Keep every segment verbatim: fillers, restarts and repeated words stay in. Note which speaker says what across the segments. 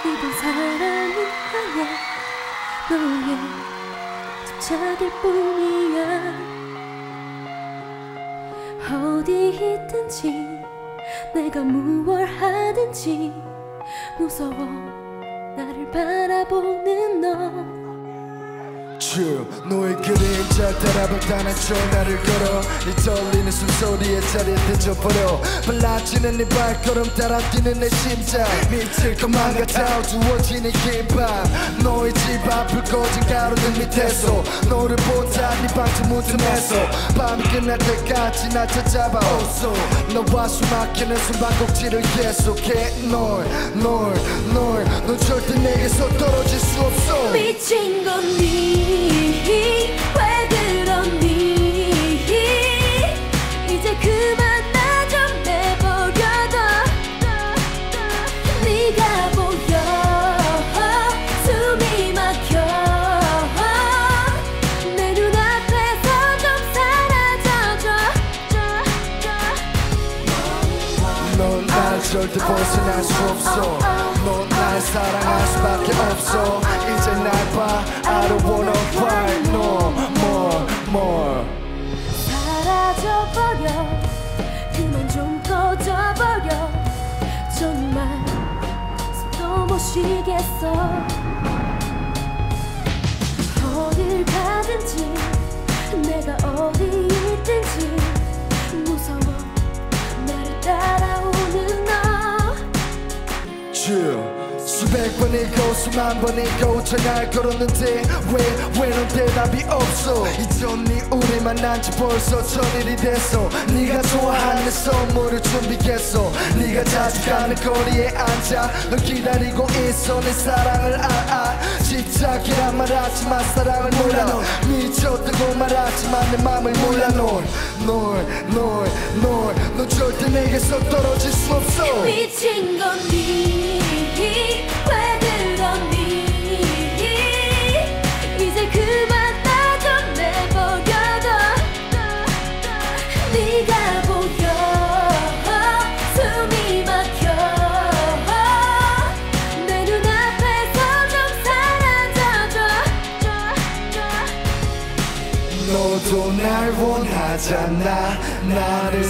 Speaker 1: 이번 사랑은 아냐 너의 집착일 뿐이야. 어디 있든지 내가 무얼 하든지 무서워 나를 바라보는 너.
Speaker 2: True 너의 그림자 따라볼 단한 전화를 걸어 이 떨리는 숨소리에 자리에 늦어버려 빨라지는 네 발걸음 따라 뛰는 내 심장 미칠 것만 같아 어두워지는 긴 밤 너의 집 앞을 꺼진 가로등 밑에서 너를 보다 네 방청 문틈에서 밤이 끝날 때까지 날 찾아봐 없어 너와 숨막히는 숨바꼭질을 계속해 널 널 널 넌 절대 내게서 떨어질 수 없어.
Speaker 1: 미친 거니 왜 그러니 이제 그만 나 좀 내버려둬. 네가 보여 숨이 막혀 내 눈앞에서 좀 사라져줘.
Speaker 2: 넌 날 절대 벗어날 수 없어. 넌 날 사랑할 수밖에 없어. 이제 날 봐 I don't wanna cry no more more.
Speaker 1: 사라져버려 그만 좀 꺼져버려 정말 숨도 못 쉬겠어. 어딜 가든지 내가 어디 있든지 무서워 나를 따라오는 너.
Speaker 2: 수백 번이고 수만 번이고 전화를 걸었는데 왜 왜 넌 대답이 없어. 잊었니 우리 만난 지 벌써 천일이 됐어. 네가 좋아하는 선물을 준비했어. 네가 자주 가는 거리에 앉아 널 기다리고 있어. 내 사랑을 알아 집착이란 말하지만 사랑을 몰라. 넌 미쳤다고 말하지만 내 맘을 몰라. 넌널널널넌 절대 내게서 떨어질 수 없어.
Speaker 1: 미친 거니 왜 그러니 이제 그만 나 좀 내버려둬. 네가 보여 숨이 막혀 내 눈앞에서 좀 사라져줘.
Speaker 2: 너도 날 원하잖아. 나를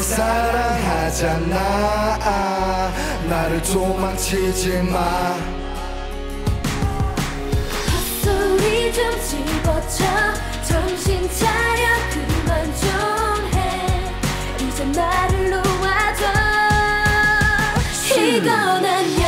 Speaker 2: 사랑하잖아. 나를 도망치지 마.
Speaker 1: 헛소리 좀 집어쳐 정신 차려 그만 좀 해. 이제 나를 놓아줘. 이건 아니야